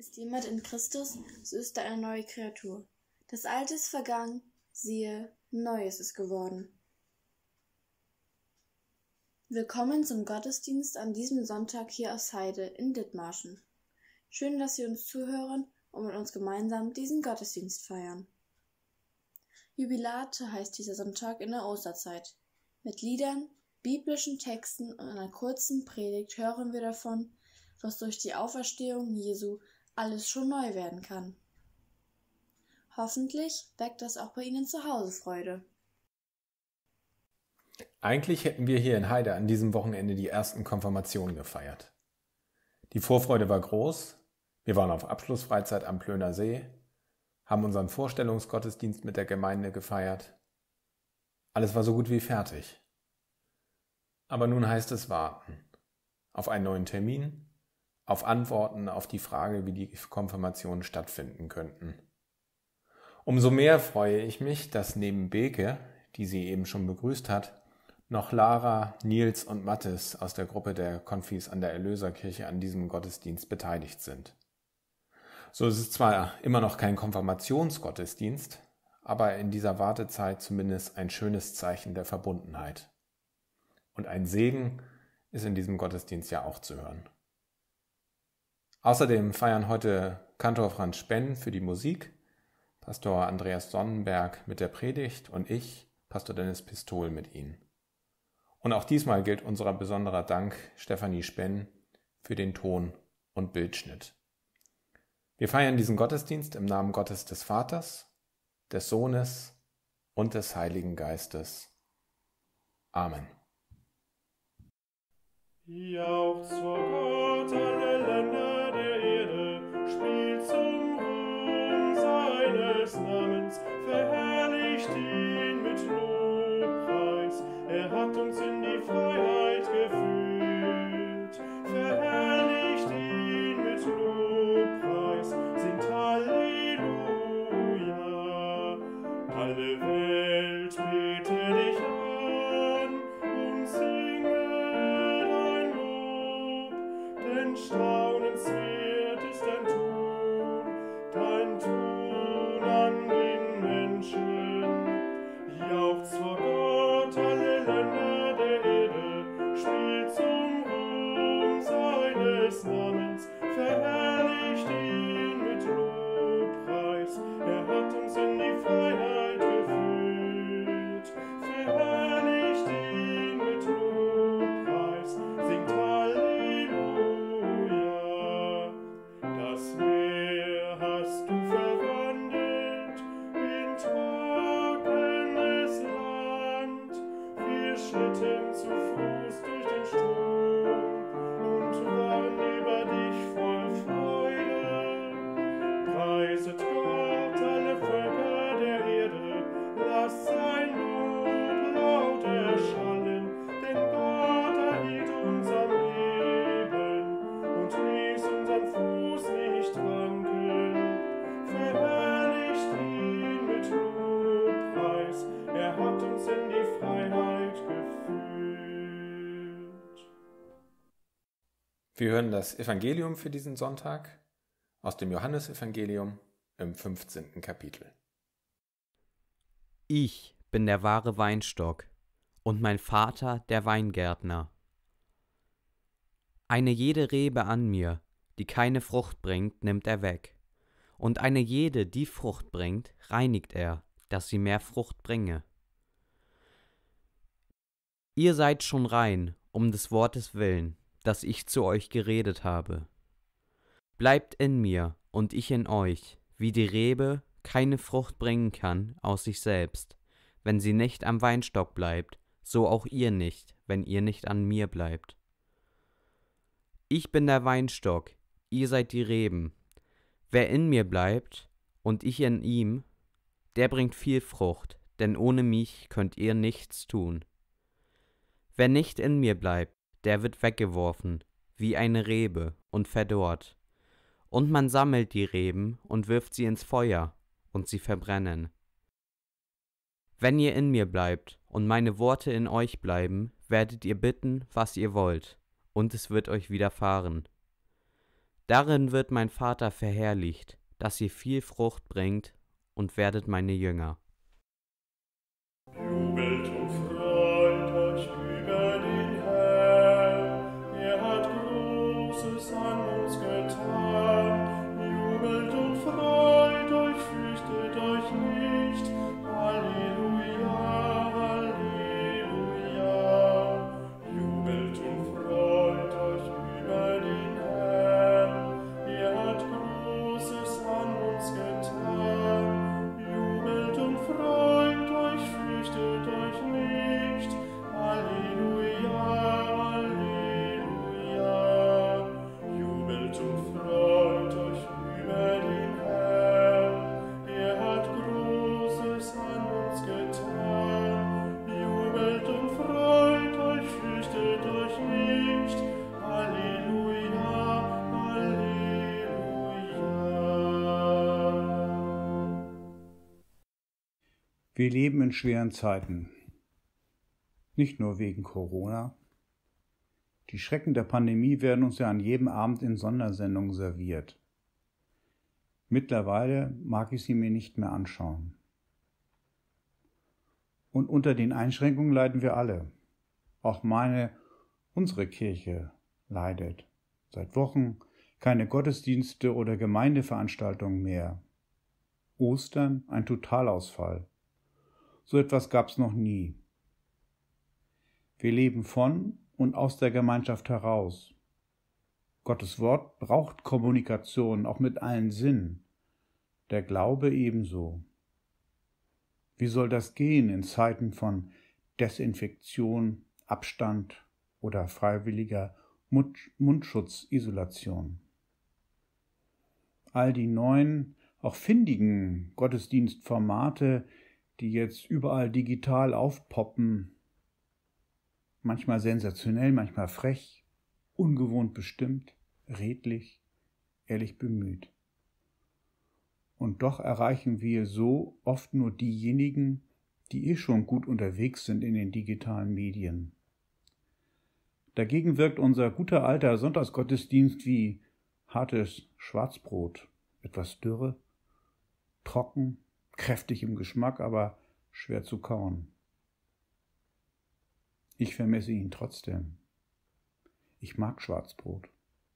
Ist jemand in Christus, so ist er eine neue Kreatur. Das Alte ist vergangen, siehe, Neues ist geworden. Willkommen zum Gottesdienst an diesem Sonntag hier aus Heide in Dithmarschen. Schön, dass Sie uns zuhören und mit uns gemeinsam diesen Gottesdienst feiern. Jubilate heißt dieser Sonntag in der Osterzeit. Mit Liedern, biblischen Texten und einer kurzen Predigt hören wir davon, was durch die Auferstehung Jesu alles schon neu werden kann. Hoffentlich weckt das auch bei Ihnen zu Hause Freude. Eigentlich hätten wir hier in Heide an diesem Wochenende die ersten Konfirmationen gefeiert. Die Vorfreude war groß. Wir waren auf Abschlussfreizeit am Plöner See, haben unseren Vorstellungsgottesdienst mit der Gemeinde gefeiert. Alles war so gut wie fertig. Aber nun heißt es warten. Auf einen neuen Termin, auf Antworten auf die Frage, wie die Konfirmationen stattfinden könnten. Umso mehr freue ich mich, dass neben Beke, die sie eben schon begrüßt hat, noch Lara, Nils und Mathis aus der Gruppe der Konfis an der Erlöserkirche an diesem Gottesdienst beteiligt sind. So ist es zwar immer noch kein Konfirmationsgottesdienst, aber in dieser Wartezeit zumindest ein schönes Zeichen der Verbundenheit. Und ein Segen ist in diesem Gottesdienst ja auch zu hören. Außerdem feiern heute Kantor Franz Spenn für die Musik, Pastor Andreas Sonnenberg mit der Predigt und ich, Pastor Dennis Pistol, mit ihnen. Und auch diesmal gilt unser besonderer Dank Stefanie Spenn für den Ton- und Bildschnitt. Wir feiern diesen Gottesdienst im Namen Gottes des Vaters, des Sohnes und des Heiligen Geistes. Amen. Jauchzt vor Gott alle Länder der Erde, spielt zum Ruhm seines Namens, verherrlicht ihn mit Lobpreis, er hat uns in die Freiheit geführt. Verherrlicht ihn mit Lobpreis, singt Halleluja. Alle Welt bete dich an und singe dein Lob, denn staunenswert ist dein Tun an den Menschen. Jauchzt vor Gott alle Länder der Erde, spielt zum Ruhm seines Namens, verherrlicht ihn mit Lobpreis, er hat uns in die Freiheit geführt. Verherrlicht ihn mit Lobpreis, singt Halleluja. Das Meer hast du verwandelt in trockenes Land. Wir schritten zu Fuß durch den Sturm und waren über dich voll Freude. Preiset Gott alle Völker der Erde, lasst sein Lob laut erschallen, denn Gott erhielt unser Leben und ließ unseren Fuß nicht wanken. Verherrlicht ihn mit Lobpreis, er hat uns in die Freiheit geführt. Wir hören das Evangelium für diesen Sonntag aus dem Johannesevangelium im 15. Kapitel. Ich bin der wahre Weinstock und mein Vater der Weingärtner. Eine jede Rebe an mir, die keine Frucht bringt, nimmt er weg, und eine jede, die Frucht bringt, reinigt er, dass sie mehr Frucht bringe. Ihr seid schon rein, um des Wortes willen, das ich zu euch geredet habe. Bleibt in mir und ich in euch, wie die Rebe keine Frucht bringen kann aus sich selbst, wenn sie nicht am Weinstock bleibt, so auch ihr nicht, wenn ihr nicht an mir bleibt. Ich bin der Weinstock, ihr seid die Reben. Wer in mir bleibt und ich in ihm, der bringt viel Frucht, denn ohne mich könnt ihr nichts tun. Wer nicht in mir bleibt, der wird weggeworfen, wie eine Rebe, und verdorrt. Und man sammelt die Reben und wirft sie ins Feuer, und sie verbrennen. Wenn ihr in mir bleibt und meine Worte in euch bleiben, werdet ihr bitten, was ihr wollt, und es wird euch widerfahren. Darin wird mein Vater verherrlicht, dass ihr viel Frucht bringt und werdet meine Jünger. Jubelt und freut euch über den Herrn, er hat Großes an uns getan. Jubelt und freut euch, fürchtet euch nicht. Halleluja, Halleluja. Jubelt und freut euch über den Herrn, er hat Großes an uns getan. Jubelt und freut euch, fürchtet euch nicht. Halleluja, Halleluja. Jubelt und freut euch über den Herrn, er hat Großes an uns getan. Jubelt und freut euch, fürchtet euch nicht. Halleluja, Halleluja. Wir leben in schweren Zeiten. Nicht nur wegen Corona. Die Schrecken der Pandemie werden uns ja an jedem Abend in Sondersendungen serviert. Mittlerweile mag ich sie mir nicht mehr anschauen. Und unter den Einschränkungen leiden wir alle. Auch unsere Kirche leidet. Seit Wochen keine Gottesdienste oder Gemeindeveranstaltungen mehr. Ostern ein Totalausfall. So etwas gab's noch nie. Wir leben von und aus der Gemeinschaft heraus. Gottes Wort braucht Kommunikation, auch mit allen Sinnen. Der Glaube ebenso. Wie soll das gehen in Zeiten von Desinfektion, Abstand oder freiwilliger Mundschutzisolation? All die neuen, auch findigen Gottesdienstformate, die jetzt überall digital aufpoppen, manchmal sensationell, manchmal frech, ungewohnt bestimmt, redlich, ehrlich bemüht. Und doch erreichen wir so oft nur diejenigen, die schon gut unterwegs sind in den digitalen Medien. Dagegen wirkt unser guter alter Sonntagsgottesdienst wie hartes Schwarzbrot, etwas dürre, trocken, kräftig im Geschmack, aber schwer zu kauen. Ich vermisse ihn trotzdem. Ich mag Schwarzbrot.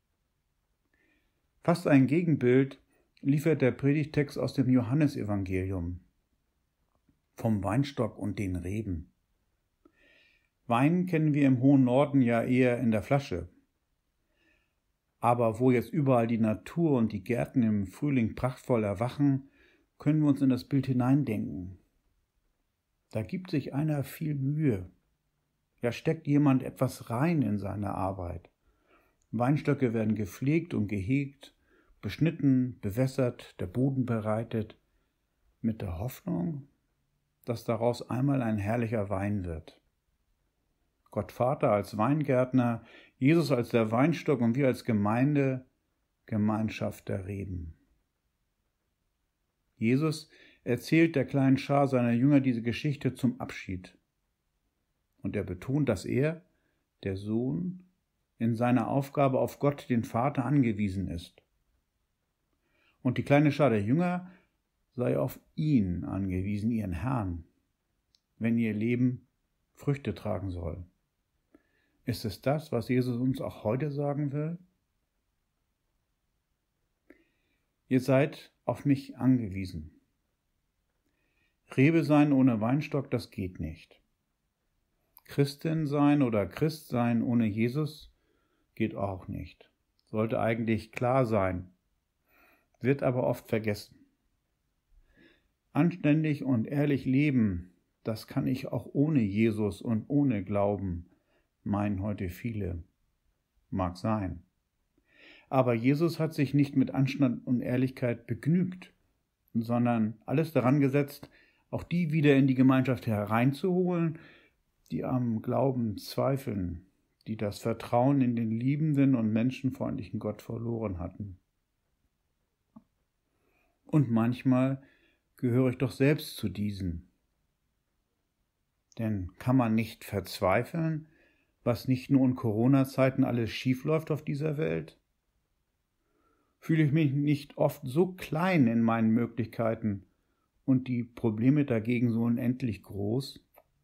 Fast ein Gegenbild liefert der Predigtext aus dem Johannesevangelium. Vom Weinstock und den Reben. Wein kennen wir im hohen Norden ja eher in der Flasche. Aber wo jetzt überall die Natur und die Gärten im Frühling prachtvoll erwachen, können wir uns in das Bild hineindenken. Da gibt sich einer viel Mühe. Ja, steckt jemand etwas rein in seine Arbeit. Weinstöcke werden gepflegt und gehegt, beschnitten, bewässert, der Boden bereitet, mit der Hoffnung, dass daraus einmal ein herrlicher Wein wird. Gott Vater als Weingärtner, Jesus als der Weinstock und wir als Gemeinde, Gemeinschaft der Reben. Jesus erzählt der kleinen Schar seiner Jünger diese Geschichte zum Abschied. Und er betont, dass er, der Sohn, in seiner Aufgabe auf Gott, den Vater, angewiesen ist. Und die kleine Schar der Jünger sei auf ihn angewiesen, ihren Herrn, wenn ihr Leben Früchte tragen soll. Ist es das, was Jesus uns auch heute sagen will? Ihr seid auf mich angewiesen. Rebe sein ohne Weinstock, das geht nicht. Christin sein oder Christ sein ohne Jesus geht auch nicht. Sollte eigentlich klar sein, wird aber oft vergessen. Anständig und ehrlich leben, das kann ich auch ohne Jesus und ohne Glauben, meinen heute viele. Mag sein. Aber Jesus hat sich nicht mit Anstand und Ehrlichkeit begnügt, sondern alles daran gesetzt, auch die wieder in die Gemeinschaft hereinzuholen, die am Glauben zweifeln, die das Vertrauen in den liebenden und menschenfreundlichen Gott verloren hatten. Und manchmal gehöre ich doch selbst zu diesen. Denn kann man nicht verzweifeln, was nicht nur in Corona-Zeiten alles schiefläuft auf dieser Welt? Fühle ich mich nicht oft so klein in meinen Möglichkeiten und die Probleme dagegen so unendlich groß?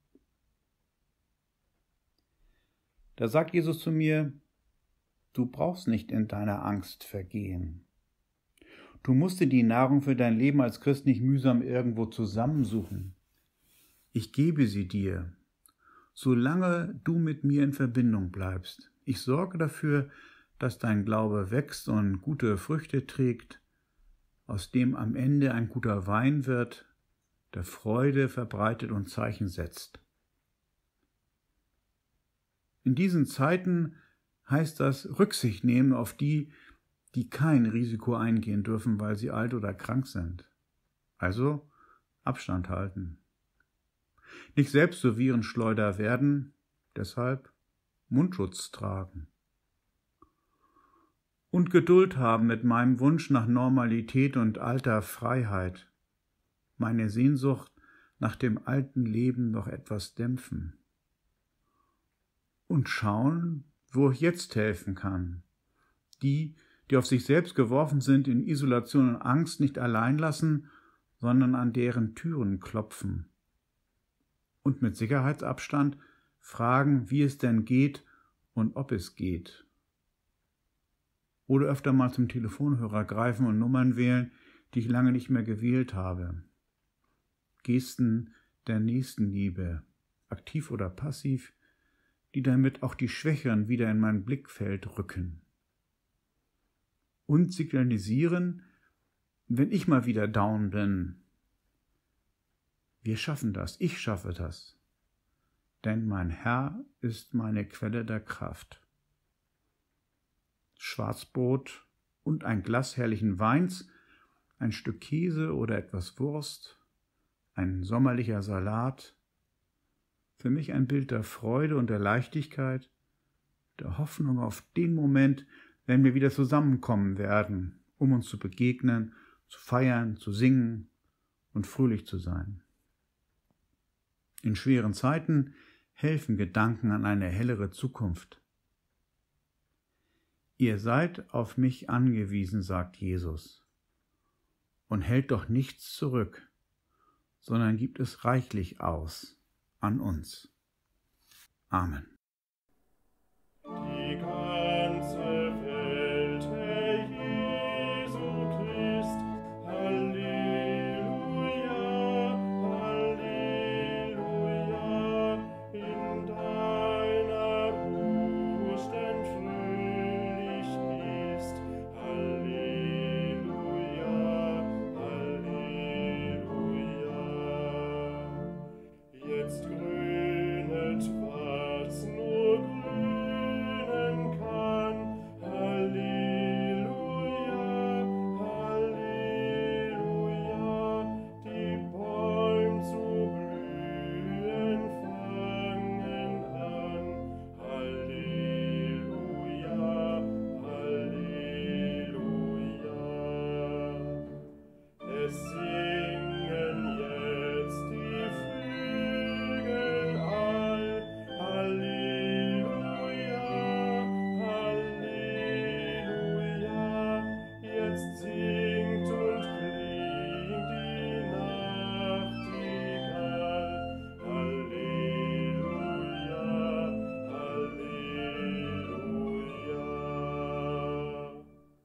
Da sagt Jesus zu mir, du brauchst nicht in deiner Angst vergehen. Du musst dir die Nahrung für dein Leben als Christ nicht mühsam irgendwo zusammensuchen. Ich gebe sie dir, solange du mit mir in Verbindung bleibst. Ich sorge dafür, dass dein Glaube wächst und gute Früchte trägt, aus dem am Ende ein guter Wein wird, der Freude verbreitet und Zeichen setzt. In diesen Zeiten heißt das Rücksicht nehmen auf die, die kein Risiko eingehen dürfen, weil sie alt oder krank sind. Also Abstand halten. Nicht selbst so Virenschleuder werden, deshalb Mundschutz tragen. Und Geduld haben mit meinem Wunsch nach Normalität und alter Freiheit. Meine Sehnsucht nach dem alten Leben noch etwas dämpfen. Und schauen, wo ich jetzt helfen kann. Die auf sich selbst geworfen sind, in Isolation und Angst nicht allein lassen, sondern an deren Türen klopfen. Und mit Sicherheitsabstand fragen, wie es denn geht und ob es geht. Oder öfter mal zum Telefonhörer greifen und Nummern wählen, die ich lange nicht mehr gewählt habe. Gesten der Nächstenliebe, aktiv oder passiv, die damit auch die Schwächeren wieder in mein Blickfeld rücken. Und signalisieren, wenn ich mal wieder down bin, wir schaffen das, ich schaffe das, denn mein Herr ist meine Quelle der Kraft. Schwarzbrot und ein Glas herrlichen Weins, ein Stück Käse oder etwas Wurst, ein sommerlicher Salat, für mich ein Bild der Freude und der Leichtigkeit, der Hoffnung auf den Moment, wenn wir wieder zusammenkommen werden, um uns zu begegnen, zu feiern, zu singen und fröhlich zu sein. In schweren Zeiten helfen Gedanken an eine hellere Zukunft. Ihr seid auf mich angewiesen, sagt Jesus, und hält doch nichts zurück, sondern gibt es reichlich aus an uns. Amen. Die ganze Welt, Herr Jesu Christ, Halleluja, Halleluja, in deiner Brust denn fröhlich ist, Halleluja, Halleluja. Jetzt grünet, was nur grünen kann. Halleluja, Halleluja, die Bäume zu blühen fangen an. Halleluja, Halleluja. Es singen jetzt die Vögel all. Halleluja, Halleluja. Jetzt singt und klingt die Nachtigall. Halleluja, Halleluja.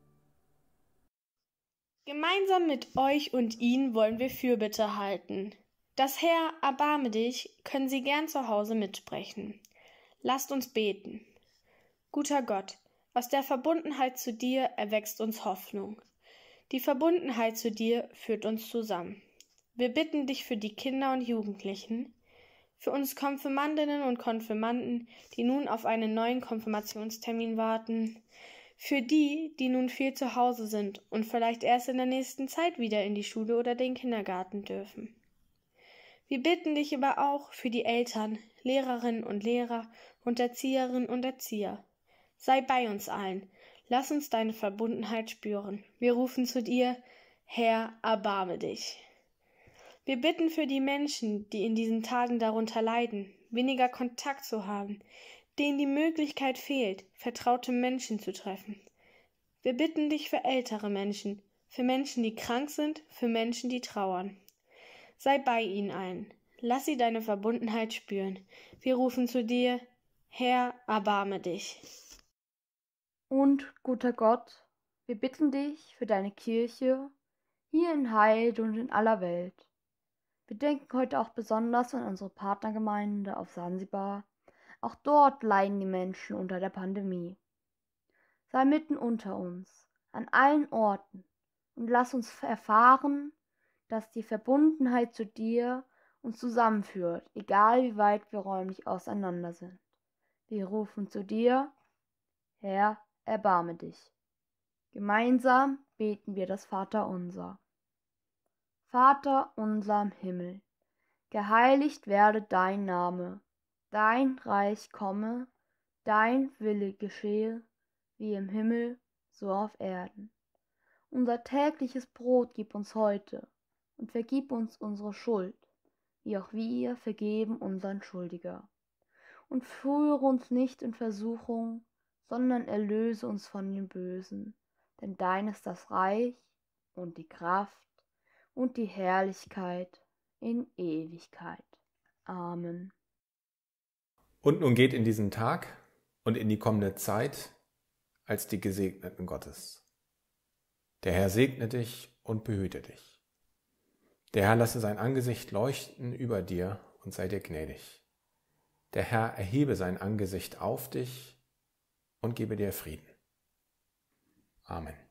Gemeinsam mit euch und ihnen wollen wir Fürbitte halten. Das Herr, erbarme dich, können Sie gern zu Hause mitsprechen. Lasst uns beten. Guter Gott, aus der Verbundenheit zu dir erwächst uns Hoffnung. Die Verbundenheit zu dir führt uns zusammen. Wir bitten dich für die Kinder und Jugendlichen, für uns Konfirmandinnen und Konfirmanden, die nun auf einen neuen Konfirmationstermin warten, für die, die nun viel zu Hause sind und vielleicht erst in der nächsten Zeit wieder in die Schule oder den Kindergarten dürfen. Wir bitten dich aber auch für die Eltern, Lehrerinnen und Lehrer und Erzieherinnen und Erzieher. Sei bei uns allen, lass uns deine Verbundenheit spüren. Wir rufen zu dir, Herr, erbarme dich. Wir bitten für die Menschen, die in diesen Tagen darunter leiden, weniger Kontakt zu haben, denen die Möglichkeit fehlt, vertraute Menschen zu treffen. Wir bitten dich für ältere Menschen, für Menschen, die krank sind, für Menschen, die trauern. Sei bei ihnen allen. Lass sie deine Verbundenheit spüren. Wir rufen zu dir, Herr, erbarme dich. Und, guter Gott, wir bitten dich für deine Kirche hier in Heide und in aller Welt. Wir denken heute auch besonders an unsere Partnergemeinde auf Sansibar. Auch dort leiden die Menschen unter der Pandemie. Sei mitten unter uns, an allen Orten, und lass uns erfahren, dass die Verbundenheit zu dir uns zusammenführt, egal wie weit wir räumlich auseinander sind. Wir rufen zu dir, Herr, erbarme dich. Gemeinsam beten wir das Vaterunser. Vater unser im Himmel, geheiligt werde dein Name, dein Reich komme, dein Wille geschehe, wie im Himmel, so auf Erden. Unser tägliches Brot gib uns heute und vergib uns unsere Schuld, wie auch wir vergeben unseren Schuldiger. Und führe uns nicht in Versuchung, sondern erlöse uns von dem Bösen, denn dein ist das Reich und die Kraft und die Herrlichkeit in Ewigkeit. Amen. Und nun geht in diesen Tag und in die kommende Zeit als die Gesegneten Gottes. Der Herr segne dich und behüte dich. Der Herr lasse sein Angesicht leuchten über dir und sei dir gnädig. Der Herr erhebe sein Angesicht auf dich und gebe dir Frieden. Amen.